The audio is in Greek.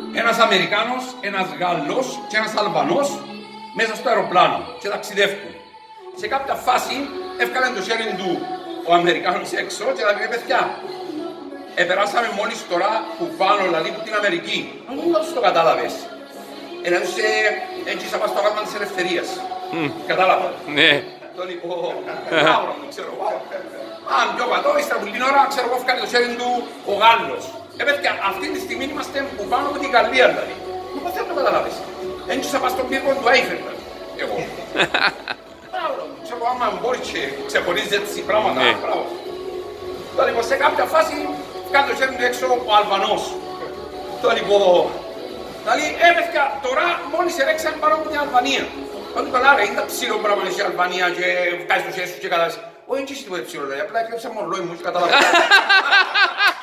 Ένας Αμερικάνος, ένας Γάλλος και ένας Αλβανός μέσα στο αεροπλάνο και ταξιδεύουν. Σε κάποια φάση έφκαλαν το χέρι του ο Αμερικάνος έξω και τα πει παιδιά. Περάσαμε μόλις τώρα που πάνω, δηλαδή από την Αμερική. Δεν το κατάλαβες. Δηλαδή έτσι θα πας στο γάλμα της ελευθερίας. Κατάλαβα. Ναι. Το λοιπόν, ξέρω εγώ. Αν πιο πατώ, ύστερα που την ώρα, ξέρω εγώ, έφκανε το χέρι του ο Γάλλος. Παιδιά, αυτή τη στιγμή είμαστε που πάνω από την Γαλλία, δηλαδή. Λοιπόν, δεν το καταλάβεις. Έτσι θα πας στον πύργο του Άιφελ, δηλαδή. Εγώ. Ξέρω, άμα μπορεί και ξεχωρίζει έτσι πράγματα. Το λοιπόν, σε κάποια φάση, κάνει το χέρι του έξω ο Αλβανός. Το λοιπόν, δηλαδή, παιδιά, τώρα μόλις ερέξαν πάνω από την Αλβανία. Όταν το λάρε, είναι τα ψηλό πράγμα η Αλβανία και βγάζεις το χέρι σου και κατάλαβες. Όχι, έτσι τίποτε ψηλό, δηλαδή, απλά έκλεψα μόνο λόγι μου και καταλαβαίνω.